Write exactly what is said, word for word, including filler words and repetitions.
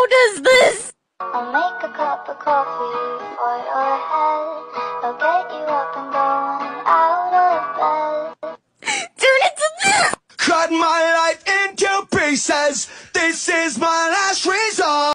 does this? I'll make a cup of coffee for your head. I'll get you up and going out of bed. Turn it to this! Cut my life into pieces. This is my last resort.